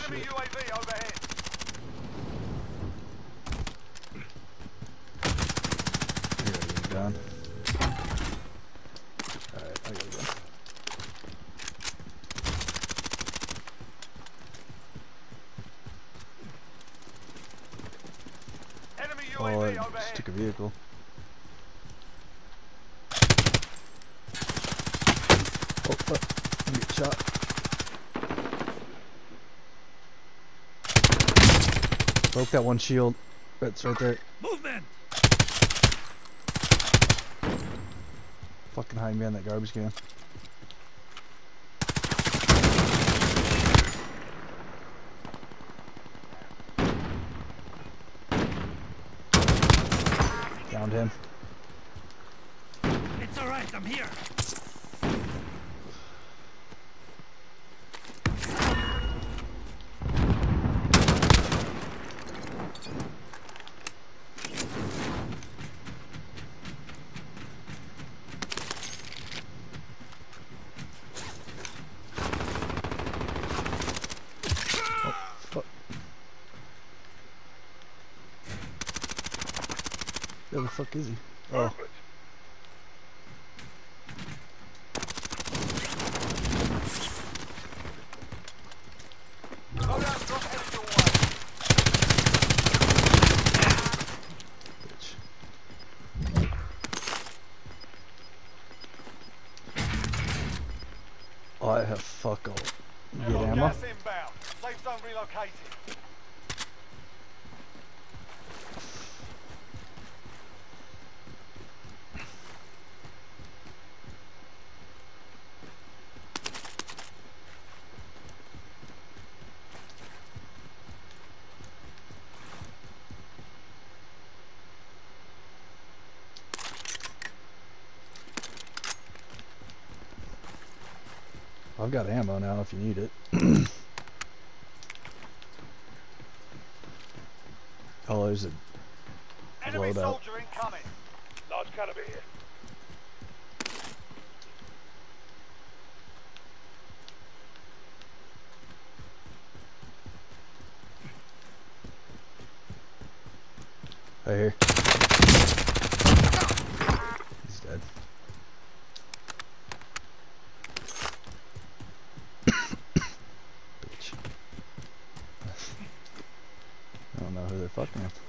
Enemy UAV overhead. Here it is, gun. Alright, I gotta go. Enemy Oh, UAV I just overhead. took a vehicle. Oh, fuck. I'm getting shot. Broke that one shield. That's right there. Movement! Fucking hiding behind that garbage can. Downed him. It's alright, I'm here. Fuck. Where the fuck is he? Oh. Loadout drop headed your way. Bitch. Oh, I have fuck all. You get ammo? Gas inbound. Safe zone relocated. I've got ammo now if you need it. Oh, there's a Enemy loadout. soldier incoming. Large caliber here. Right here. He's dead. Bitch. I don't know who they're fucking with.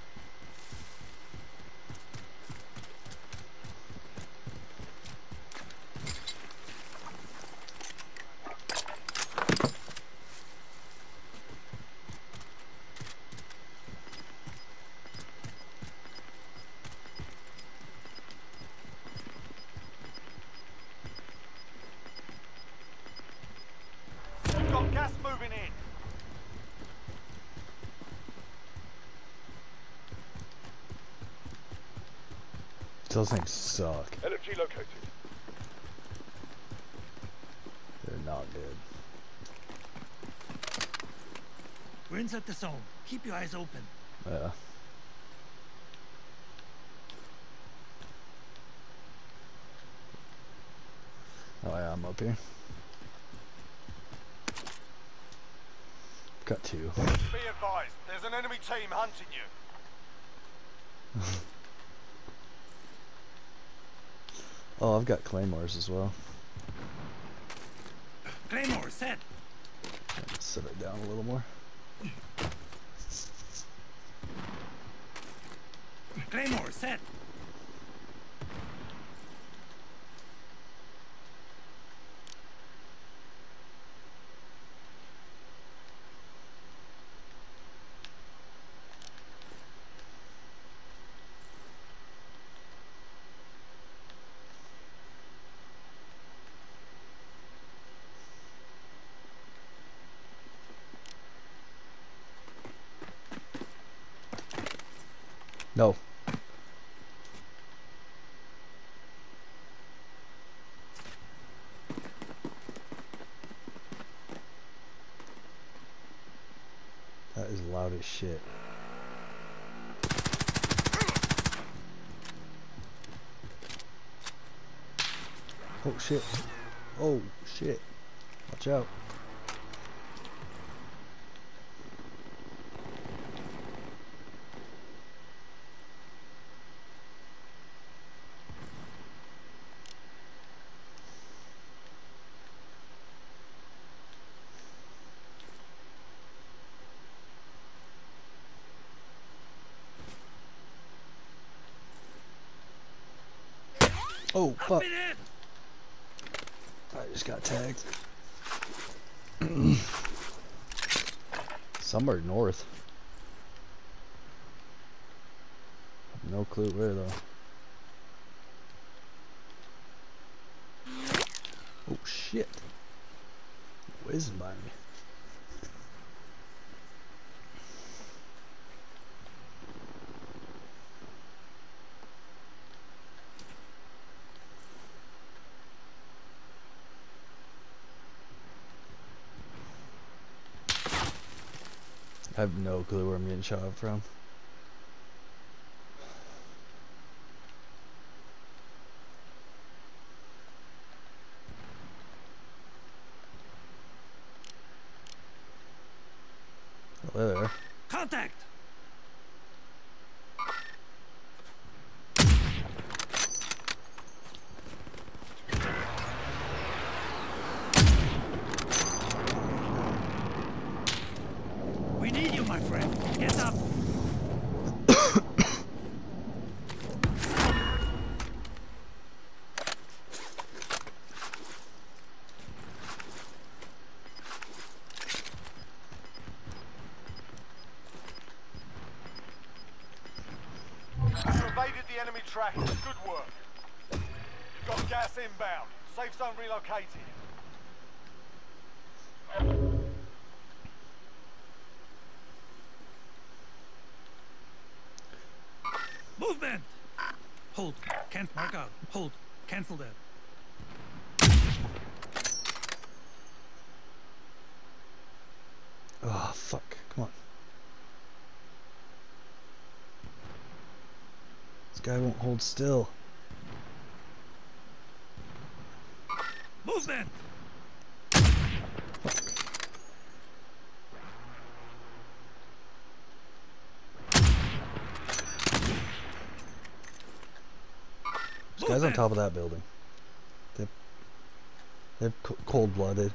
We've got gas moving in. Those things suck. LFG located. They're not good. We're inside the zone. Keep your eyes open. Yeah. Oh yeah, I'm up here. Got two. Be advised, there's an enemy team hunting you. Oh, I've got claymores as well. Claymore, set. Let's set it down a little more. Claymore, set. No. That is loud as shit. Oh shit. Oh shit. Watch out. Oh, Up fuck. in it! I just got tagged. Somewhere north. No clue where though. Oh shit. Whizzing by me. I have no clue where I'm getting shot from. Oh, there. Contact! We need you, my friend. Get up! You evaded the enemy trackers. Good work. You've got gas inbound. Safe zone relocated. Movement! Hold. Can't mark out. Hold. Cancel that. Oh fuck. Come on. This guy won't hold still. Movement! This guy's on top of that building. They're cold-blooded.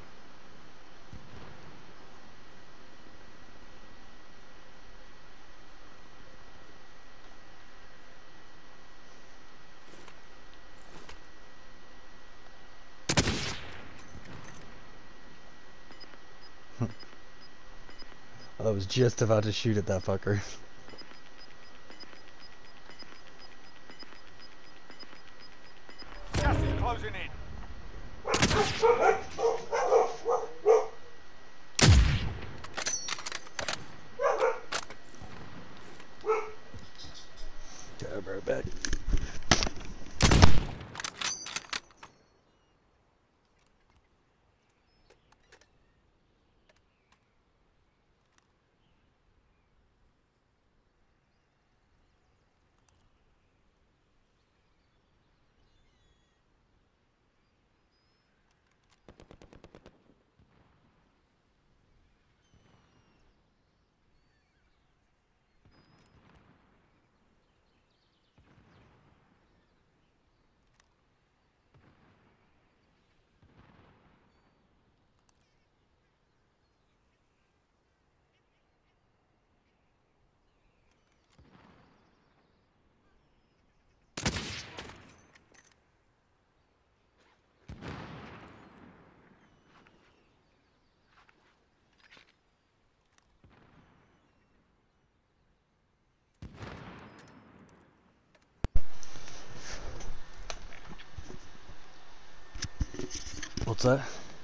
I was just about to shoot at that fucker. Gas is closing in. Okay, I'll be right back. What's that?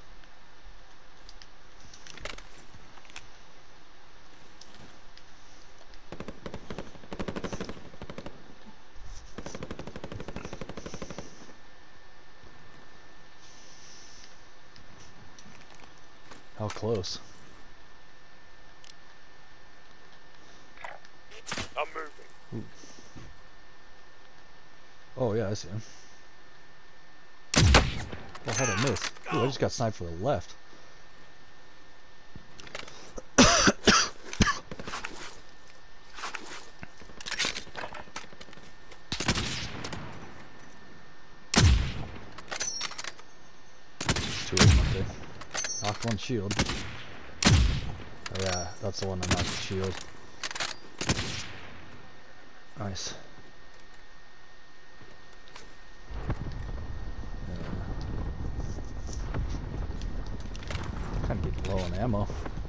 How close? I'm moving. Ooh. Oh yeah, I see him. Oh, how'd I miss? Ooh, I just got sniped for the left. Two of them up there. Knocked one shield. Oh yeah, that's the one that knocked the shield. Nice. Oh, and ammo.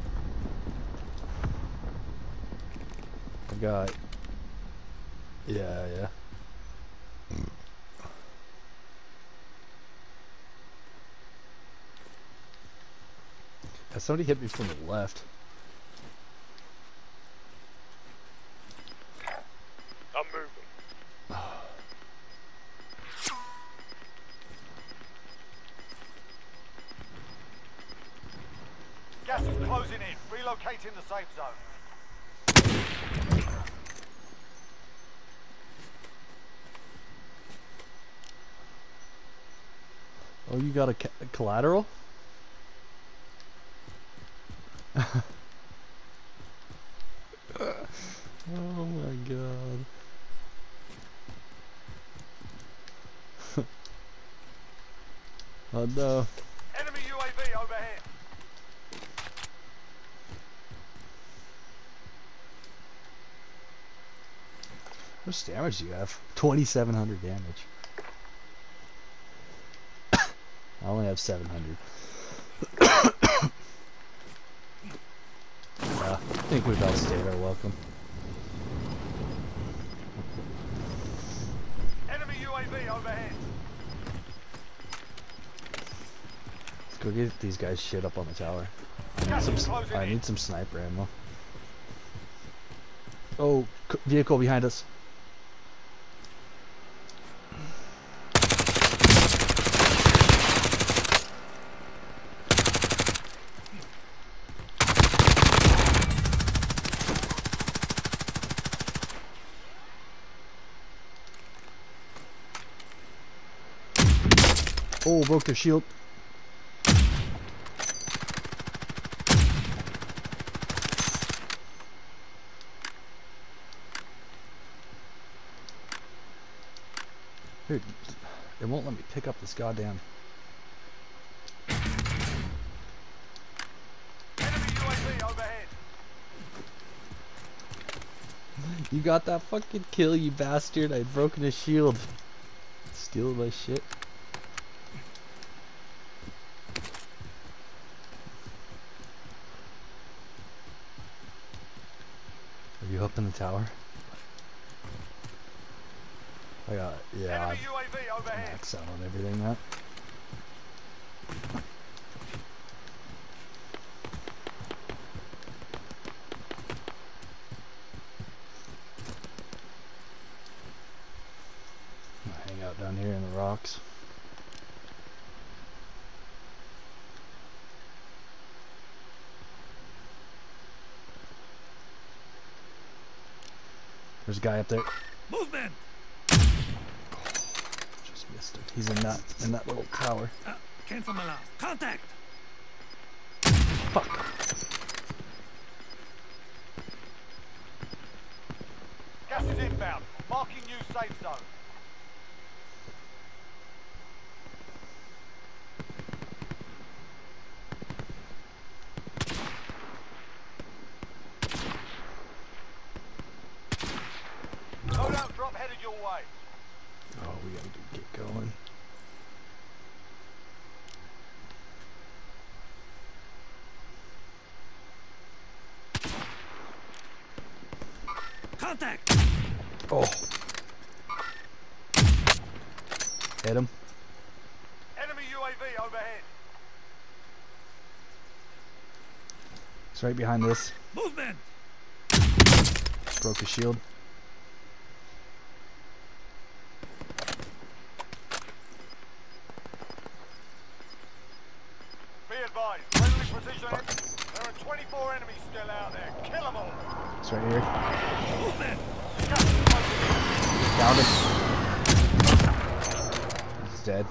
I got. Yeah. Somebody hit me from the left. I'm moving. Gas is closing in. Relocating the safe zone. Oh, you got a collateral? Oh my god. Oh no. Enemy UAV overhead. How much damage do you have? 2,700 damage. I only have 700. I think we've outstayed our welcome. Enemy UAV overhead. Let's go get these guys shit up on the tower. Gas is closing I in. need some sniper ammo. Oh, vehicle behind us. Oh, broke their shield. Dude, it won't let me pick up this goddamn. Enemy UAV overhead. You got that fucking kill, you bastard. I'd broken his shield. Stealing my shit. Are you up in the tower? I got, yeah, Enemy I've UAV overhead. maxed out on everything now. I'll hang out down here in the rocks. There's a guy up there. Movement! Just missed him. He's in that little tower. Cancel my last. Contact! Fuck. Gas is inbound. Marking new safe zone. Loadout drop headed your way. Oh, we gotta get going. Contact! Oh. Hit him. Enemy UAV overhead. It's right behind this. Movement! Broke his shield. Be advised, friendly precision. There are 24 enemies still out there. Kill them all. It's right here. Movement! Gas is closing in. Downed him. He's dead.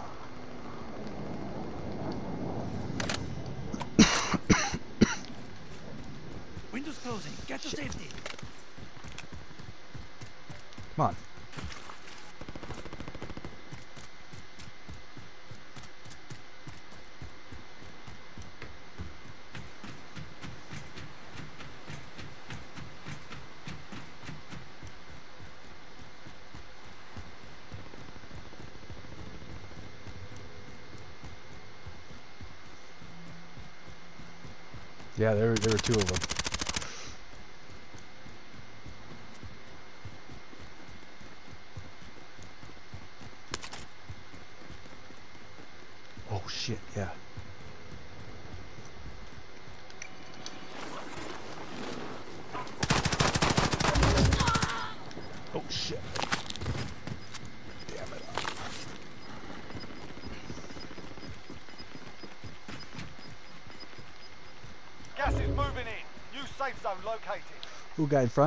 Windows closing. Get to safety. Come on. Yeah, there were two of them. Oh shit, yeah. Oh shit. Damn it. Gas is moving in. New safe zone located. Ooh, guy in front.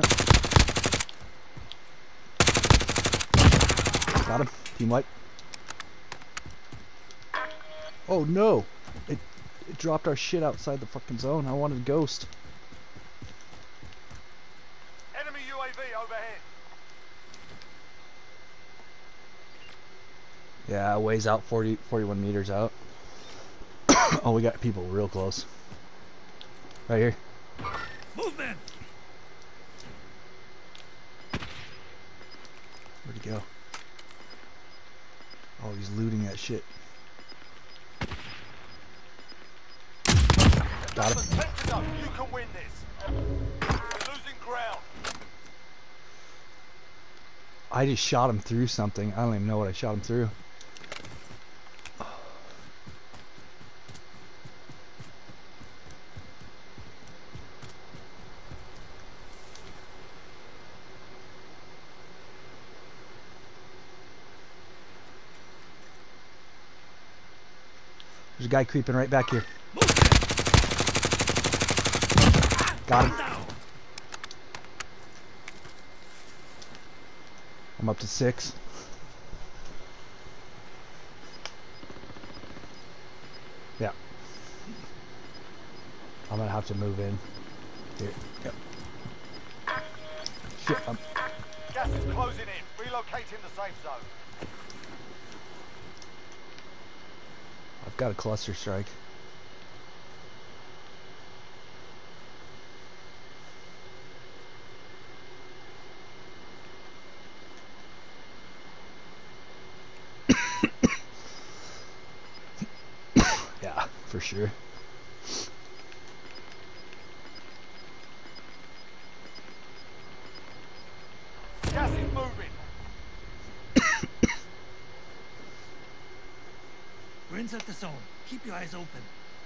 Got him. Team wipe. Oh no! It dropped our shit outside the fucking zone. I wanted Ghost. Enemy UAV overhead. Yeah, ways out 41 meters out. Oh, we got people real close. Right here. Movement! Where'd he go? Oh, he's looting that shit. Got him. Tense enough. You can win this. We're losing ground. I just shot him through something. I don't even know what I shot him through. There's a guy creeping right back here. Got him. I'm up to 6. Yeah. I'm gonna have to move in. Here. Yep. Shit. Gas is closing in. Relocating the safe zone. I've got a cluster strike. Yeah, for sure. Gas is moving. We're inside the zone. Keep your eyes open.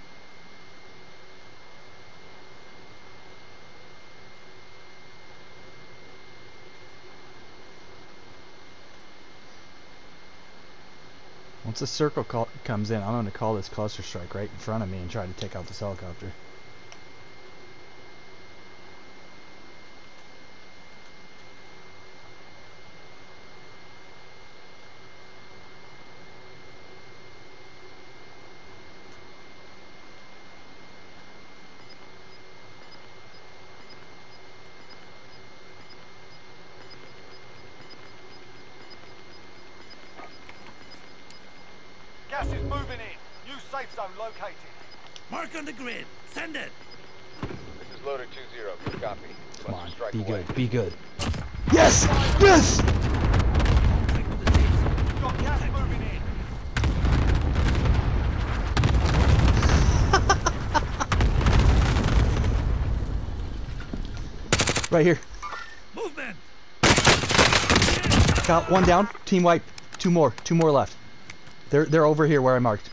Once the circle comes in, I'm going to call this cluster strike right in front of me and try to take out this helicopter. Gas is moving in. New safe zone located. Mark on the grid. Send it. This is loader 2-0. Good copy. Come on, Strike be away. good, be good. Yes! Yes! Contact with the safe zone. Got gas moving in. Right here. Movement! Got one down. Team wipe. Two more left. They're over here where I marked.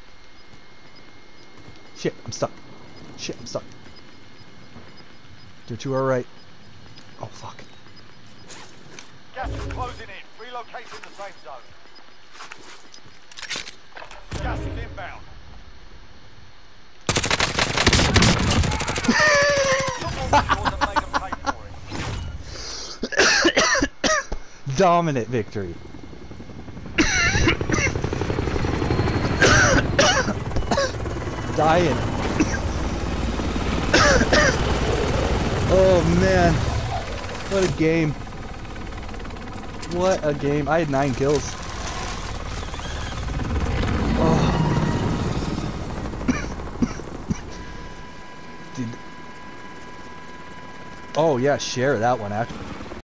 Shit, I'm stuck. Shit, I'm stuck. They're to our right. Oh fuck. Gas is closing in. Relocating the safe zone. Gas is inbound. Wasn't made them pay for it. Dominant victory. Dying. Oh man. What a game. What a game. I had 9 kills. Oh. Dude. Oh yeah, share that one actually.